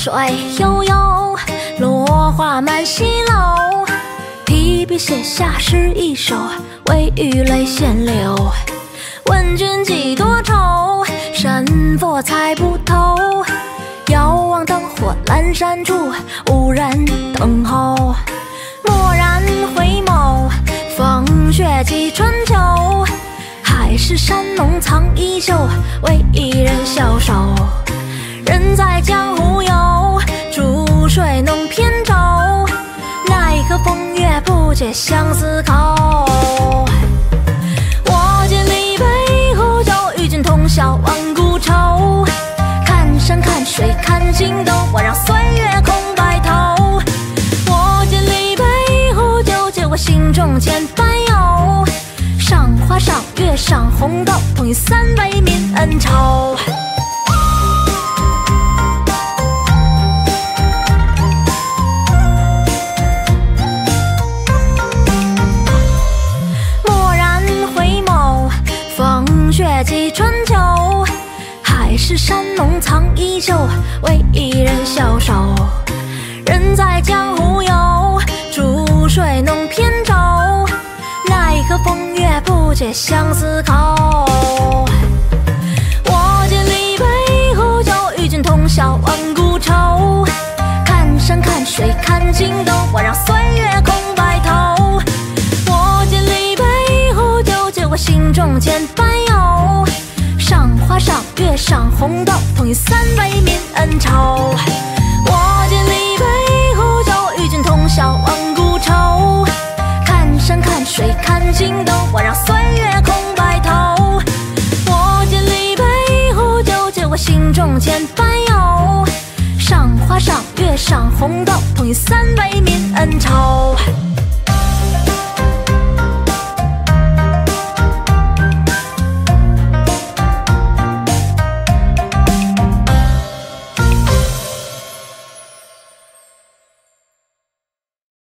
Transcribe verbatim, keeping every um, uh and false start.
水悠悠，落花满西楼。提笔写下诗一首，微雨泪先流。问君几多愁，神佛猜不透。遥望灯火阑珊处，无人等候。蓦然回眸，风雪几春秋。海誓山盟藏衣袖，为一人消瘦。人在江湖游，逐水弄扁舟。奈何风月不解相思口。我见离杯壶酒，与君同销万古愁。看山看水看星斗，我让岁月空白头。我见离杯壶酒，借我心中千百忧。赏花赏月赏红豆，同饮三杯泯恩仇。蓦然回眸，风雪几春秋。海誓山盟藏衣袖，为一人消瘦。人在江湖游，逐水弄扁舟。奈何风月不解相思口。我见离杯壶酒，与君同销万古愁。看山看水看星斗，我让岁月空白头。我见离杯壶酒，借我心中千百忧。赏花赏月赏红豆，同饮三杯泯恩仇。我见离杯壶酒，与君同销万古愁。看山看水看星斗，我让岁月空白头。我见离杯壶酒，借我心中千百忧。赏花赏月赏红豆，同饮三杯泯恩仇。